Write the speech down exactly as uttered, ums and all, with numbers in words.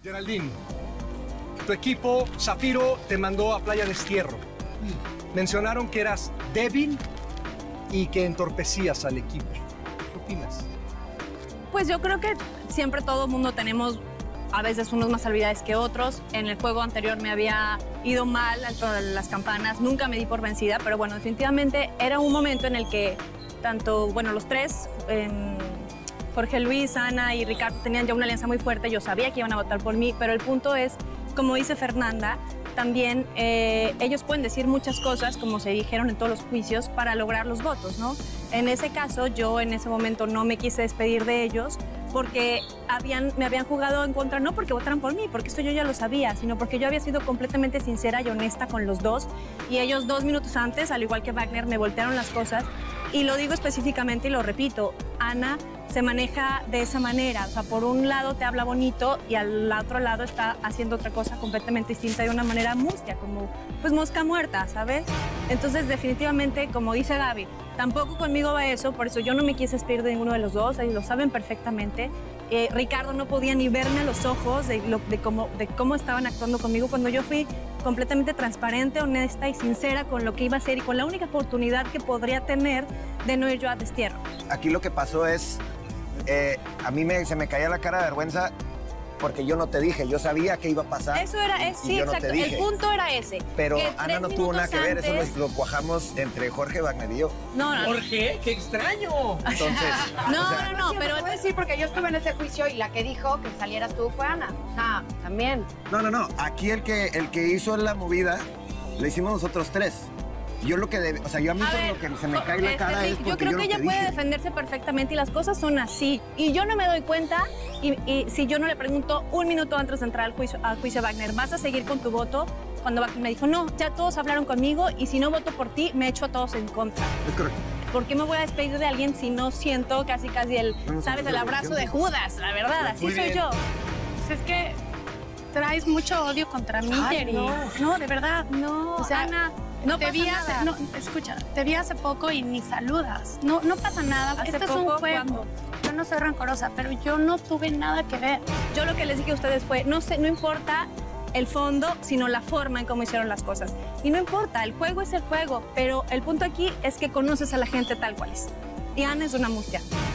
Geraldine, tu equipo, Zafiro, te mandó a Playa Destierro. Mencionaron que eras débil y que entorpecías al equipo. ¿Qué opinas? Pues yo creo que siempre todo el mundo tenemos a veces unos más habilidades que otros. En el juego anterior me había ido mal a todas las campanas, nunca me di por vencida, pero bueno, definitivamente era un momento en el que tanto, bueno, los tres, eh, Jorge Luis, Ana y Ricardo tenían ya una alianza muy fuerte, yo sabía que iban a votar por mí, pero el punto es, como dice Fernanda, también eh, ellos pueden decir muchas cosas, como se dijeron en todos los juicios, para lograr los votos, ¿no? En ese caso, yo en ese momento no me quise despedir de ellos porque habían, me habían jugado en contra, no porque votaran por mí, porque esto yo ya lo sabía, sino porque yo había sido completamente sincera y honesta con los dos, y ellos dos minutos antes, al igual que Wagner, me voltearon las cosas, y lo digo específicamente y lo repito, Ana se maneja de esa manera, o sea, por un lado te habla bonito y al otro lado está haciendo otra cosa completamente distinta de una manera mustia, como pues mosca muerta, ¿sabes? Entonces, definitivamente, como dice Gaby, tampoco conmigo va eso, por eso yo no me quise despedir de ninguno de los dos, ellos lo saben perfectamente. Eh, Ricardo no podía ni verme a los ojos de, lo, de, cómo, de cómo estaban actuando conmigo cuando yo fui completamente transparente, honesta y sincera con lo que iba a hacer y con la única oportunidad que podría tener de no ir yo a destierro. Aquí lo que pasó es, eh, a mí me, se me caía la cara de vergüenza porque yo no te dije, yo sabía que iba a pasar. Eso era, es, sí, exacto, no el punto era ese. Pero Ana no tuvo nada que ver, antes... eso lo, lo cuajamos entre Jorge, Wagner y yo. No, no. ¿Jorge? ¡Qué extraño! Entonces, no, o sea, no, no, sí, pero... Te voy a decir porque yo estuve en ese juicio y la que dijo que salieras tú fue Ana. O sea, también. No, no, no, aquí el que, el que hizo la movida, lo hicimos nosotros tres. Yo lo que debe, o sea, yo a mí a por ver, lo que se me cae la cara este, es porque yo creo yo que no ella te puede dije. defenderse perfectamente y las cosas son así. Y yo no me doy cuenta y, y si yo no le pregunto un minuto antes de entrar al juicio, al juicio Wagner, ¿vas a seguir con tu voto? Cuando Wagner me dijo, no, ya todos hablaron conmigo y si no voto por ti, me echo a todos en contra. Es correcto. ¿Por qué me voy a despedir de alguien si no siento casi casi el, no, no, sabes, no, el no, abrazo no, de Judas? La verdad, así Muy soy bien. yo. Pues es que traes mucho odio contra mí, Ay, Jerry. no. No, de verdad. No, O sea, Ana, no te pasa vi nada. hace, no, escucha, te vi hace poco y ni saludas. No, no pasa nada. ¿Hace Esto es poco? un juego. ¿Cuándo? Yo no soy rencorosa, pero yo no tuve nada que ver. Yo lo que les dije a ustedes fue, no sé, no importa el fondo, sino la forma en cómo hicieron las cosas. Y no importa, el juego es el juego, pero el punto aquí es que conoces a la gente tal cual es. Y Ana es una mustia.